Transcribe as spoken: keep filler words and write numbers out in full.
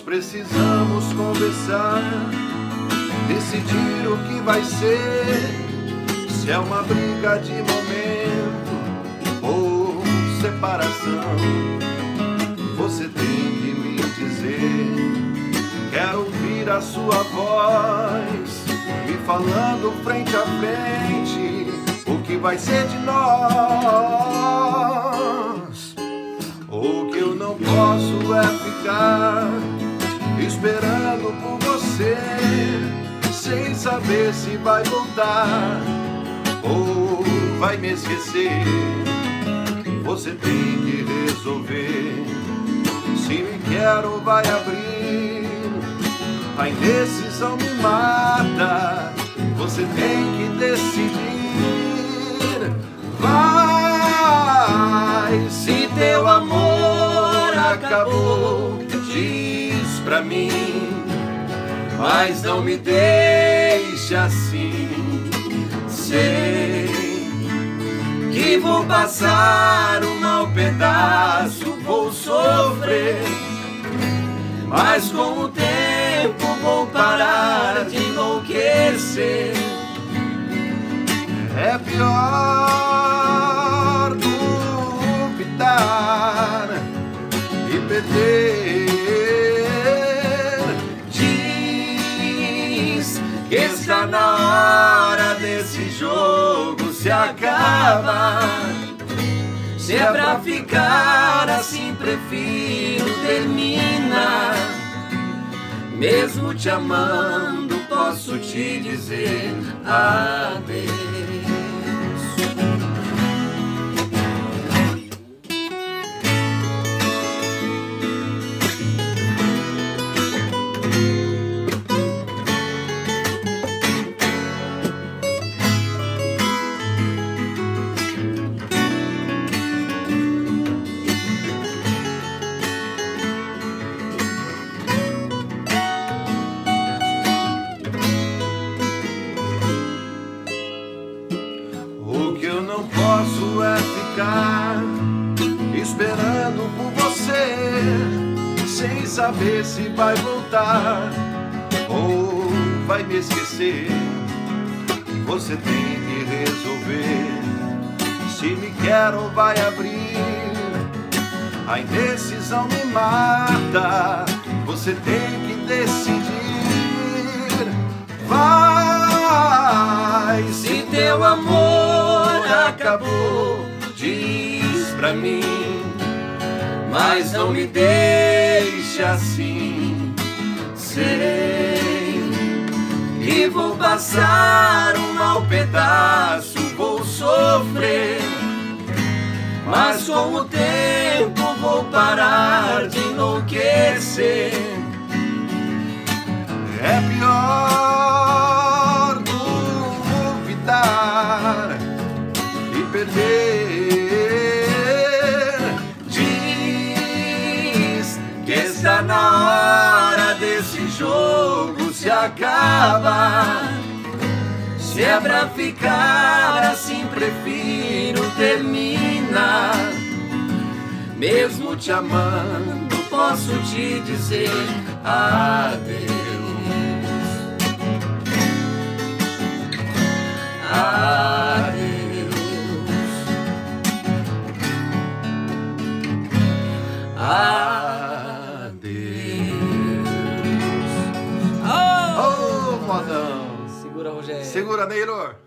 precisamos conversar, decidir o que vai ser, se é uma briga de momento ou separação. Você tem que me dizer, quero ouvir a sua voz, me falando frente a frente, o que vai ser de nós. O que eu não posso é ficar esperando por você, sem saber se vai voltar ou vai me esquecer. Você tem que resolver se me quer ou vai abrir. A indecisão me mata, você tem que decidir. Vai, se teu amor acabou, diz pra mim, mas não me deixe assim. Sei que vou passar um mau pedaço, vou sofrer, mas com o tempo vou parar de enlouquecer. É pior duvidar e perder. Diz que está na hora desse jogo se acabar. Se é pra ficar assim, prefiro terminar. Mesmo te amando, posso te dizer adeus. Eu não posso é ficar esperando por você, sem saber se vai voltar ou vai me esquecer. Você tem que resolver se me quer ou vai abrir. A indecisão me mata, você tem que decidir. Vai, se teu amor acabou, diz pra mim, mas não me deixe assim. Sei que vou passar um mau pedaço, vou sofrer, mas com o tempo vou parar de enlouquecer. É pior duvidar e perder. Diz que está na hora desse jogo se acabar. Se é pra ficar assim, prefiro terminar. Mesmo te amando, posso te dizer adeus. Adeus. Adeus. Oh! Oh, modão. Segura, Rogério. Segura, Neylor.